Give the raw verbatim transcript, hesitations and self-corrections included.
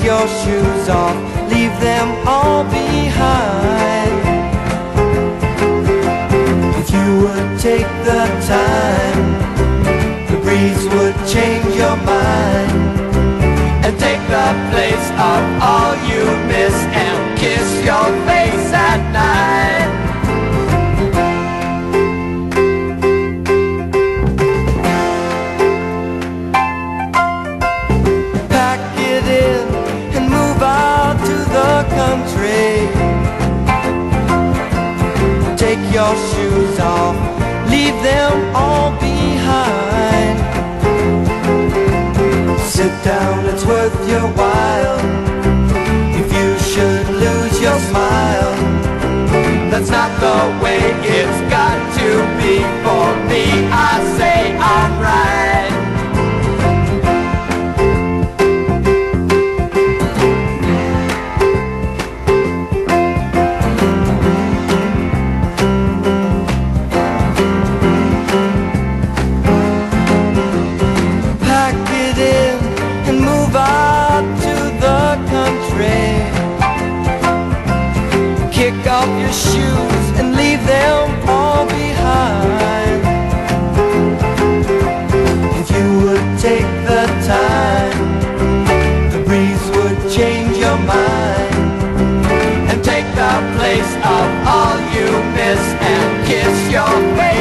your shoes off, leave them all behind. If you would take the time, the breeze would change your mind and take the place of all you miss and kiss your face at night. Pack it in and move out to the country. Take your shoes off, leave them all behind. Sit down, it's worth your while. If you should lose your smile, that's not the way it's got to be. For me, I say I'm right. Kick off your shoes and leave them all behind. If you would take the time, the breeze would change your mind and take the place of all you miss and kiss your face